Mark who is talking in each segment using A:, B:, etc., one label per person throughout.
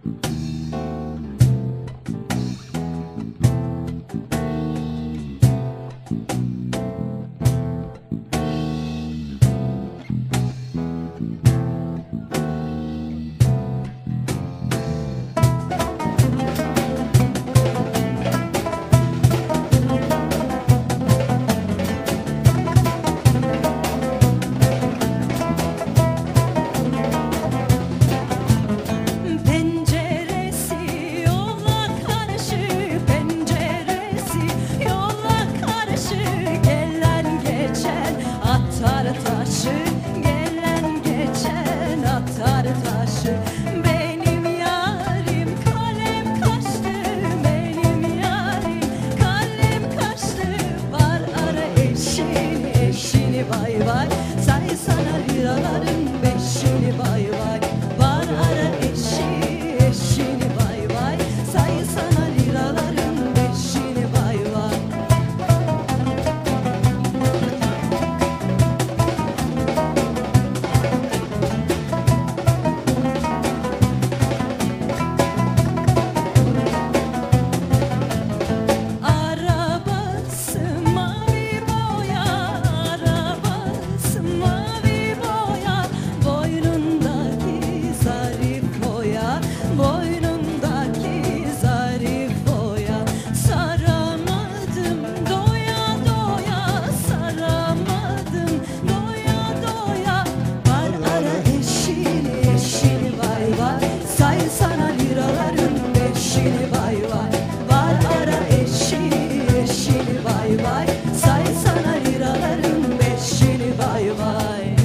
A: Vay vay, say sana liraların beşini vay vay. Var ara eşi, eşini vay vay, say sana liraların beşini vay vay. Arabası mavi boya, arabası mavi boya, boynundaki zarif boya, boynundaki zarif boya. Saramadım doya doya, saramadım doya doya. Var ara eşini, eşini vay vay, say sana liraların beşini vay vay. Var ara eşini, eşini vay vay, say sana liraların beşini vay vay.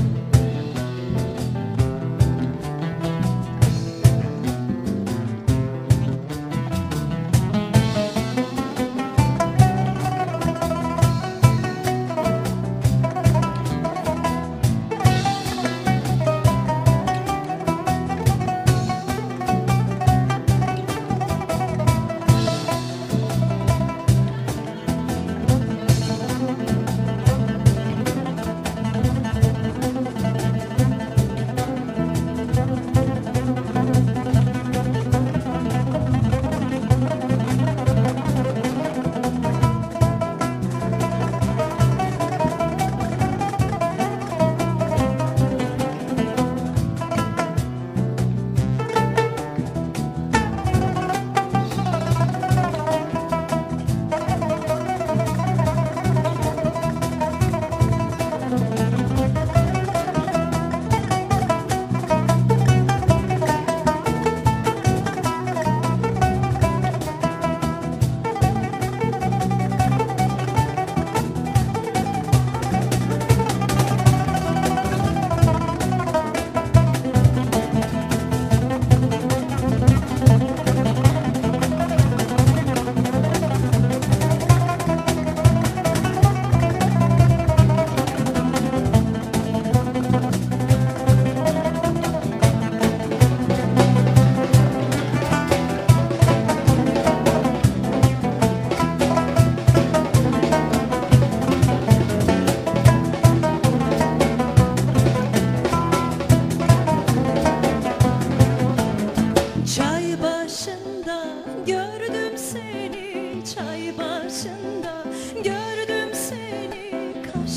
A: Çay başında gördüm seni, çay başında gördüm seni.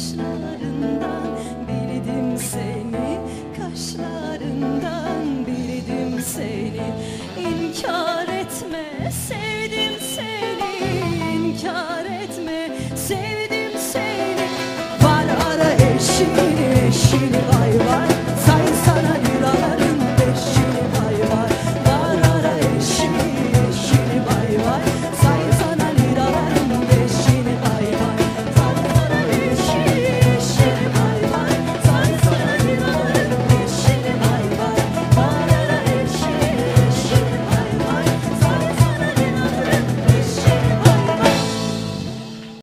A: Kaşlarından bildim seni, kaşlarından bildim seni. İnkar etme, sevdim seni, inkar etme, sevdim seni. Var ara eşini, eşini vay vay.